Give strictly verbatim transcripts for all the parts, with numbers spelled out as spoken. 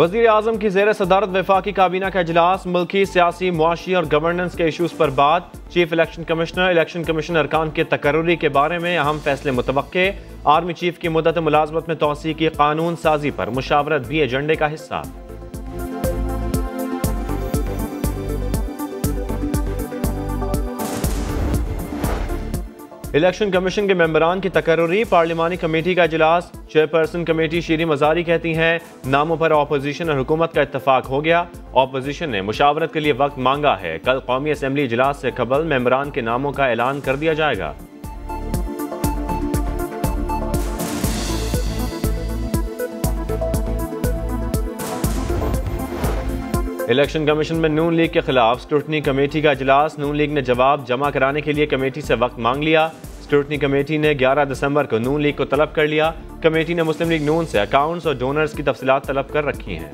वज़ीर आज़म की ज़ेर सदारत वफाकी काबीना का इजलास, मुल्की सियासी मुआशी और गवर्नेंस के इशूज़ पर बात। Chief election commissioner election commission अरकान के तकर्रुरी के बारे में अहम फैसले मुतवक्के। आर्मी चीफ की मुद्दत मुलाजमत में तौसी की कानून साजी पर मुशावरत भी एजेंडे का हिस्सा। इलेक्शन कमीशन के मेंबरान की तकर्रुरी, पार्लिमानी कमेटी का इजलास। चेयरपर्सन कमेटी शीरी मजारी कहती हैं नामों पर अपोजिशन और हुकूमत का इत्तफाक हो गया। अपोजिशन ने मुशावरत के लिए वक्त मांगा है। कल कौमी असम्बली इजलास से कबल मेंबरान के नामों का ऐलान कर दिया जाएगा। इलेक्शन कमीशन में नून लीग के खिलाफ स्क्रूटनी कमेटी का इजलास। नून लीग ने जवाब जमा कराने के लिए कमेटी से वक्त मांग लिया। स्क्रूटनी कमेटी ने ग्यारह दिसंबर को नून लीग को तलब कर लिया। कमेटी ने मुस्लिम लीग नून से अकाउंट्स और डोनर्स की तफसीलात तलब कर रखी हैं।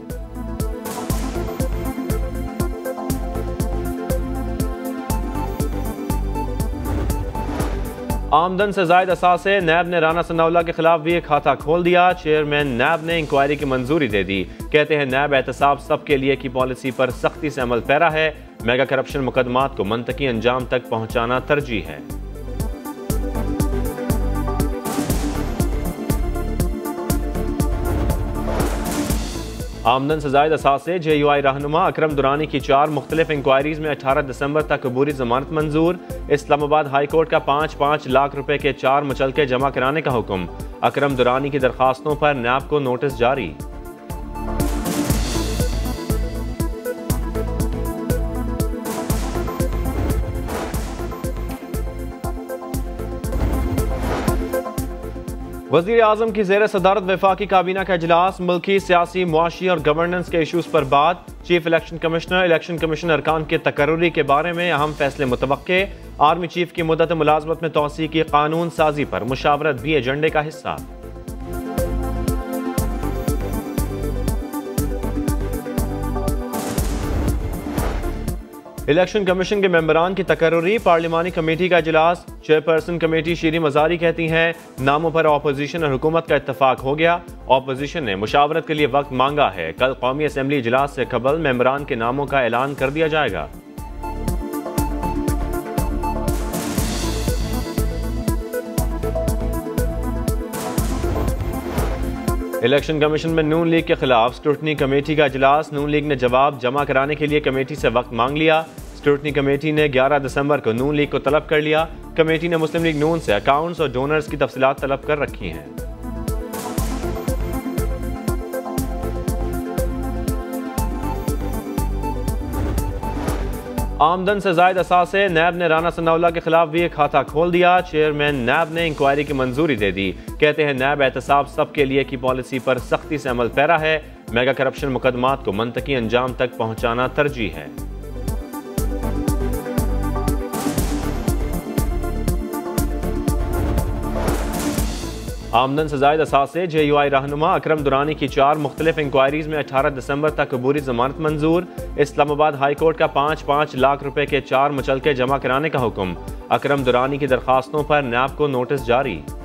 आमदन से जायद असासे, नैब ने राना सनाउल्लाह के खिलाफ भी एक खाता खोल दिया। चेयरमैन नैब ने इंक्वायरी की मंजूरी दे दी। कहते हैं नैब एहतसाब सबके लिए की पॉलिसी पर सख्ती से अमल पैरा है। मेगा करप्शन मुकदमात को मंतकी अंजाम तक पहुंचाना तरजीह है। आमदन से जायद असासे, जे यू आई रहनुमा अकरम दुरानी की चार मुख्तलिफ इंक्वायरीज में अठारह दिसंबर तक अबूरी जमानत मंजूर। इस्लामाबाद हाई कोर्ट का पाँच पाँच लाख रुपए के चार मुचलके जमा कराने का हुक्म। अकरम दुरानी की दरखास्तों पर नैब को नोटिस जारी। वज़ीर आज़म की ज़ेर सदारत वफाकी काबीना का इजलास, मुल्की सियासी मुआशी और गवर्नेंस के इशूज़ पर बात। Chief election commissioner election commission अरकान के तकर्रुरी के बारे में अहम फैसले मुतवक्के। आर्मी चीफ की मुद्दत मुलाजमत में तौसी की कानून साजी पर मुशावरत भी एजेंडे का हिस्सा। इलेक्शन कमीशन के मेंबरान की तकर्रुरी, पार्लिमानी कमेटी का इजलास। चेयरपर्सन कमेटी शीरी मजारी कहती हैं नामों पर अपोजिशन और हुकूमत का इत्तफाक हो गया। अपोजिशन ने मुशावरत के लिए वक्त मांगा है। कल कौमी असम्बली इजलास से कबल मेंबरान के नामों का ऐलान कर दिया जाएगा। इलेक्शन कमीशन में नून लीग के खिलाफ स्क्रूटनी कमेटी का इजलास। नून लीग ने जवाब जमा कराने के लिए कमेटी से वक्त मांग लिया। स्क्रूटनी कमेटी ने ग्यारह दिसंबर को नून लीग को तलब कर लिया। कमेटी ने मुस्लिम लीग नून से अकाउंट्स और डोनर्स की तफसीलात तलब कर रखी हैं। आमदन से जायद असासे, नैब ने राना सनाउल्लाह के खिलाफ भी एक खाता खोल दिया। चेयरमैन नैब ने इंक्वायरी की मंजूरी दे दी। कहते हैं नैब एहतसाब सबके लिए की पॉलिसी पर सख्ती से अमल पैरा है। मेगा करप्शन मुकदमात को मंतकी अंजाम तक पहुंचाना तरजीह है। आमदन से जायद असासे, जे यू आई रहनुमा अकरम दुरानी की चार मुख्तलिफ इंक्वायरीज में अठारह दिसंबर तक अबूरी जमानत मंजूर। इस्लामाबाद हाई कोर्ट का पाँच पाँच लाख रुपए के चार मुचलके जमा कराने का हुक्म। अकरम दुरानी की दरखास्तों पर नैब को नोटिस जारी।